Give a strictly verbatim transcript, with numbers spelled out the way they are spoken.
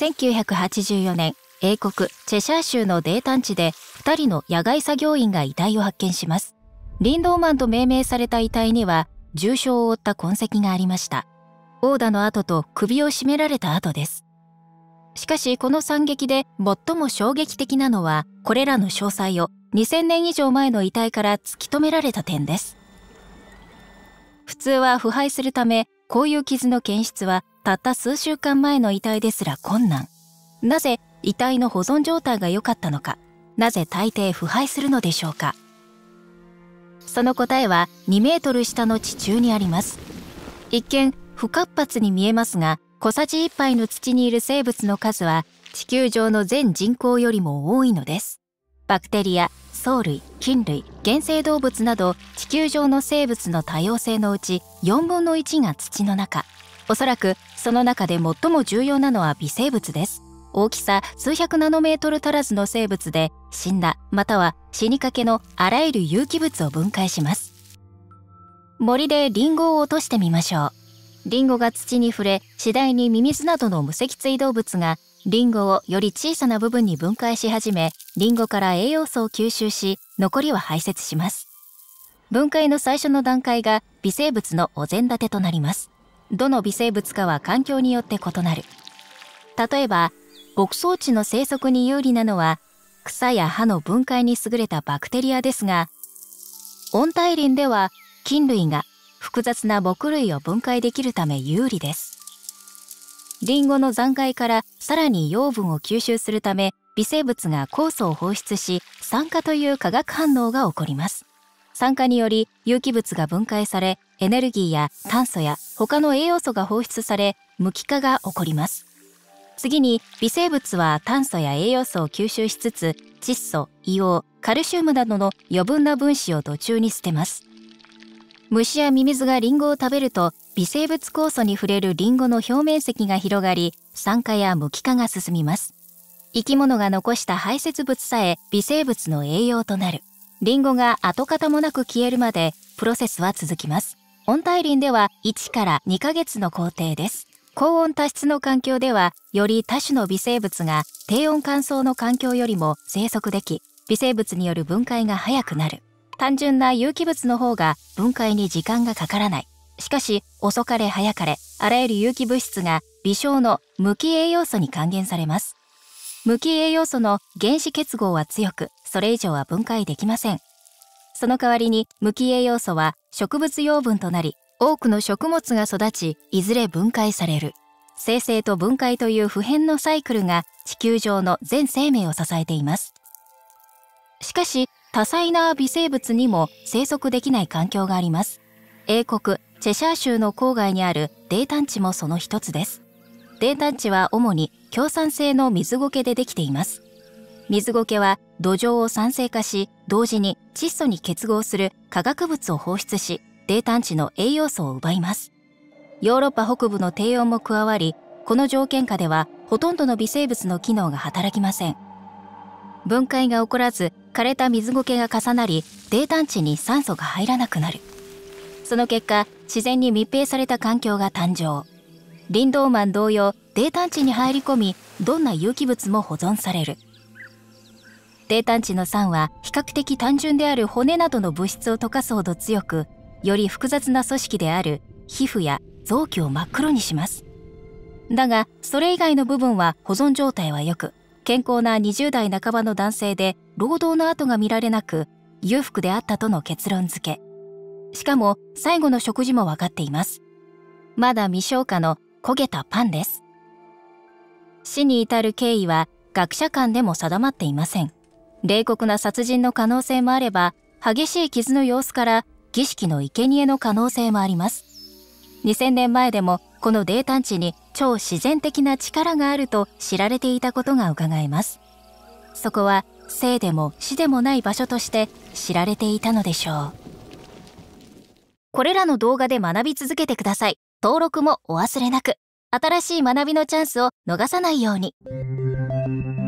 せんきゅうひゃくはちじゅうよねん、英国チェシャー州の泥炭地でふたりの野外作業員が遺体を発見します。リンドーマンと命名された遺体には重傷を負った痕跡がありました。殴打の跡と首を絞められた跡です。しかしこの惨劇で最も衝撃的なのは、これらの詳細をにせんねん以上前の遺体から突き止められた点です。普通は腐敗するため、こういう傷の検出はたった数週間前の遺体ですら困難。なぜ遺体の保存状態が良かったのか、なぜ大抵腐敗するのでしょうか。その答えはにメートル下の地中にあります。一見不活発に見えますが、小さじいっぱいの土にいる生物の数は地球上の全人口よりも多いのです。バクテリア、藻類、菌類、原生動物など地球上の生物の多様性のうちよんぶんのいちが土の中。おそらくその中で最も重要なのは微生物です。大きさ数百ナノメートル足らずの生物で、死んだまたは死にかけのあらゆる有機物を分解します。森でリンゴを落としてみましょう。リンゴが土に触れ、次第にミミズなどの無脊椎動物がリンゴをより小さな部分に分解し始め、リンゴから栄養素を吸収し、残りは排泄します。分解の最初の段階が微生物のお膳立てとなります。どの微生物かは環境によって異なる。例えば、牧草地の生息に有利なのは草や葉の分解に優れたバクテリアですが、温帯林では菌類が複雑な木類を分解できるため有利です。リンゴの残骸からさらに養分を吸収するため、微生物が酵素を放出し、酸化という化学反応が起こります。酸化により有機物が分解され、エネルギーや炭素や他の栄養素が放出され、無機化が起こります。次に微生物は炭素や栄養素を吸収しつつ、窒素、硫黄、カルシウムなどの余分な分子を土中に捨てます。虫やミミズがリンゴを食べると、微生物酵素に触れるリンゴの表面積が広がり、酸化や無機化が進みます。生き物が残した排泄物さえ微生物の栄養となる。リンゴが跡形もなく消えるまでプロセスは続きます。温帯林ではいちからにかげつの工程です。高温多湿の環境では、より多種の微生物が低温乾燥の環境よりも生息でき、微生物による分解が早くなる。単純な有機物の方が分解に時間がかからない。しかし、遅かれ早かれ、あらゆる有機物質が微小の無機栄養素に還元されます。無機栄養素の原子結合は強く、それ以上は分解できません。その代わりに無機栄養素は植物養分となり、多くの食物が育ち、いずれ分解される。生成と分解という不変のサイクルが地球上の全生命を支えています。しかし、多彩な微生物にも生息できない環境があります。英国チェシャー州の郊外にある泥炭地もその一つです。泥炭地は主に強酸性の水苔でできています。水苔は土壌を酸性化し、同時に窒素に結合する化学物を放出し、泥炭地の栄養素を奪います。ヨーロッパ北部の低温も加わり、この条件下ではほとんどの微生物の機能が働きません。分解が起こらず、枯れた水苔が重なり、泥炭地に酸素が入らなくなる。その結果、自然に密閉された環境が誕生。リンドーマン同様、泥炭地に入り込み、どんな有機物も保存される。泥炭地の酸は比較的単純である骨などの物質を溶かすほど強く、より複雑な組織である皮膚や臓器を真っ黒にします。だが、それ以外の部分は保存状態は良く、健康なにじゅうだいなかばの男性で労働の跡が見られなく、裕福であったとの結論付け。しかも最後の食事も分かっています。まだ未消化の焦げたパンです。死に至る経緯は学者間でも定まっていません。冷酷な殺人の可能性もあれば、激しい傷の様子から儀式の生贄の可能性もあります。にせんねんまえでもこの泥炭地に超自然的な力があると知られていたことが伺えます。そこは生でも死でもない場所として知られていたのでしょう。これらの動画で学び続けてください。登録もお忘れなく。新しい学びのチャンスを逃さないように。